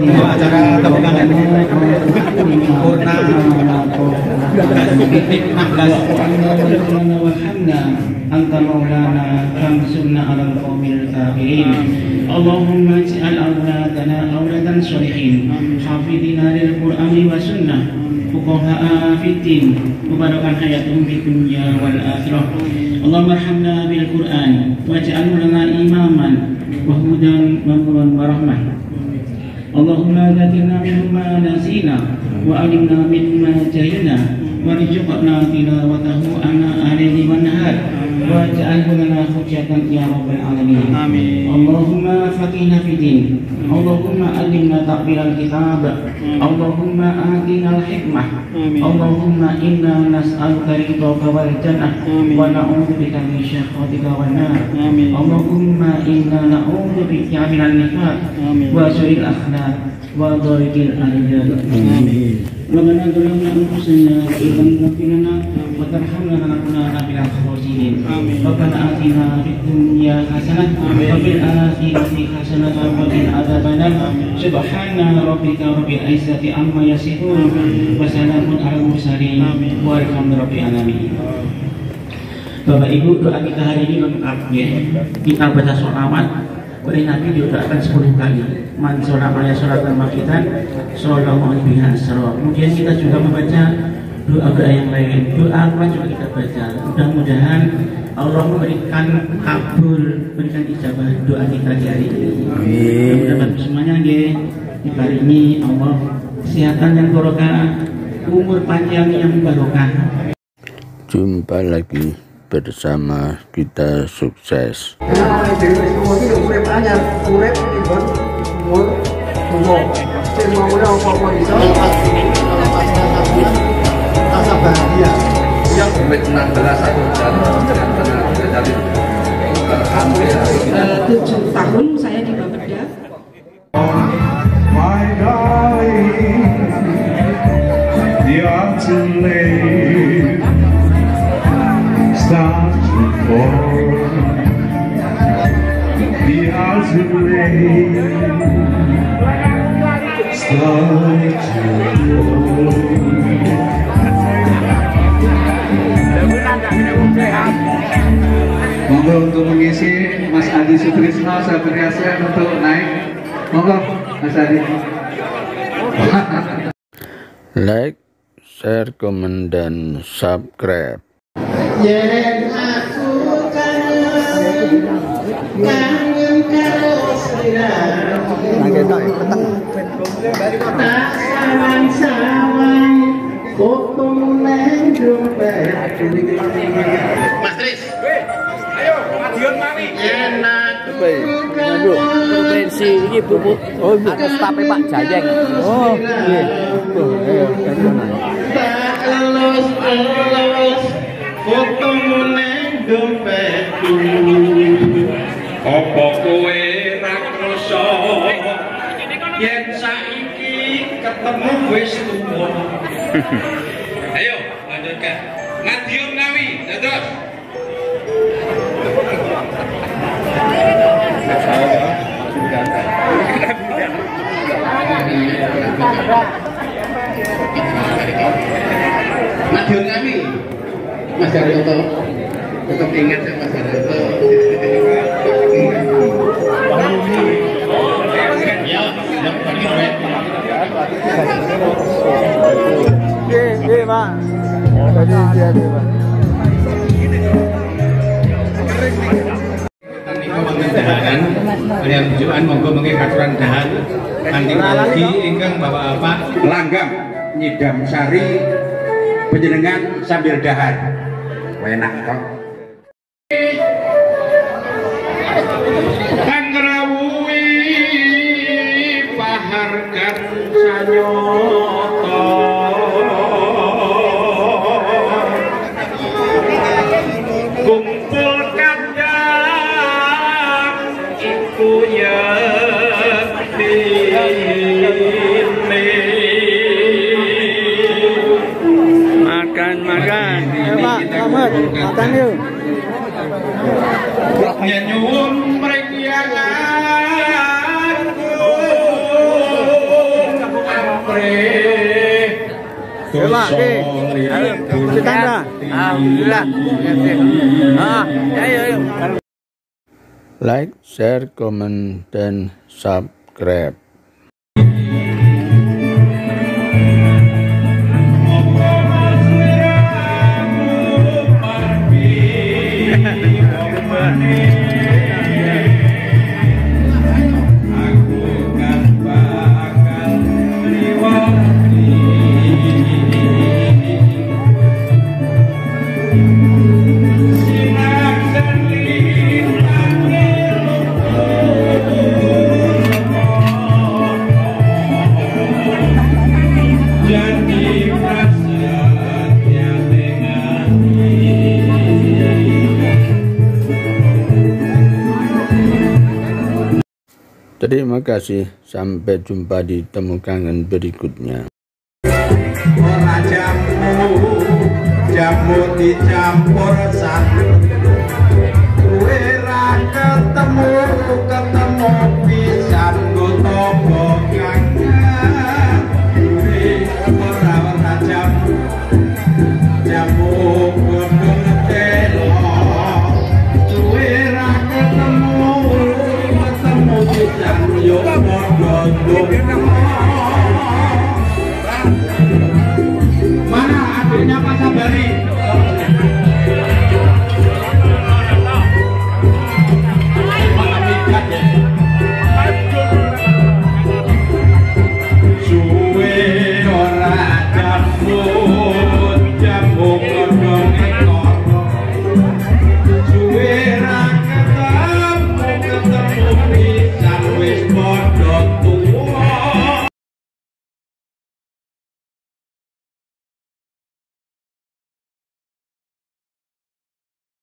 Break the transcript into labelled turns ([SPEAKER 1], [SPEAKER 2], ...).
[SPEAKER 1] acara tabungan Purna titik 16 anta maulana famsunna alal qawmil kafirin Allahumma ij'al awladana awladan sholihin hafidina lil qur'ani wa sunnah fuqaha'a fiddin mubarakan hayatum fid dunya wal akhirah Allahumma arhamna bil qur'an waj'alhu lana imaman wa hudan wa nuran wa rahmah Allahumma zatirna mimma nasina wa alimna mimma jahilna warzuqna tilawatahu ana alaihi wa nahar waj'alhu lana hujjatan ya rabbal alamin amin Allahumma faqihna fid din Allahumma allimna ta'wilal kitab Allahumma atina al-hikmah Allahumma inna nas'aluka ridhaka wal jannah wa na'udzubika min syakhatika wan nar Allahumma inna na'udzubika minal nifaq wa su'il akhlaq wa dhaikil aljad amin Rabbana zalamna anfusana wa illam taghfir lana wa tarhamna lanakunanna minal khasirin Rabbana atina fid dunya hasanah wa fil akhirati hasanah wa qina adzabannar subhana rabbika rabbil izzati amma yasifun wa salamun alal mursalin walhamdulillahi rabbil alamin. Bapak Ibu, doa kita hari ini lengkap ya. Kita baca sholawat oleh Nabi didoakan 10 kali. Man sholamaya sholatan makitan shollallahu alaihi wasallam. Kemudian kita juga membaca doa-doa yang lain. Doa apa juga kita baca. Mudah-mudahan Allah memberikan kabul, berikan ijabah doa kita di hari ini. Amin. Mudah-mudahan semuanya nggih. Hari ini Allah kesehatan yang barokah, umur panjang yang barokah.
[SPEAKER 2] Jumpa lagi bersama Kita Sukses.
[SPEAKER 3] Rasa bahagia yang 16 tahun 7 tahun saya di Bapeda. My darling, the ultimate start to fall. The ultimate start to fall. Monggo untuk mengisi Mas Adi Sutrisno Satriasen untuk naik. Monggo Mas Adi.
[SPEAKER 2] Like, share, komen, dan subscribe.
[SPEAKER 4] Yen aku kangen karo sliramu tak sawang-sawang foto nang dompetku. Mas Tris, ayo Madiun mami. Yen aku
[SPEAKER 5] provinsi ini Bu. Oh, tapi Pak Jayeng. Oh, nggih. Ayo
[SPEAKER 4] tak elus foto nang dompetku. Apa kowe ra krasa yen saiki ketemu wis tuwa. Ayo lanjutkan. Madiun Ngawi, terus. Madiun Ngawi, Mas Daryoto, tetap ingat ya Mas Daryoto.
[SPEAKER 5] Iya, Pak. Tadi dia, Pak.
[SPEAKER 1] Kalian tujuan monggo mengke katuran dahan kanthi ugi ingkang bapak-bapak langgam nyidam sari panjenengan sambil dahan. Enak kok. Pangrawuhi pahargan sanyata kumpul kandang iku
[SPEAKER 5] Makan. Ayo, Pak. Selamat. Makan yuk.
[SPEAKER 4] Nyuwun mring yanganku
[SPEAKER 5] Coba, kita alhamdulillah. Ayo.
[SPEAKER 2] Like, share, komen, dan subscribe. Terima kasih, sampai jumpa di Temu Kangen berikutnya.
[SPEAKER 6] Ora jamu dicampur satu, kowe ra ketemu pisan go topo kangen. Ora jamu bodong telo, kowe ra ketemu pisan yo bodong.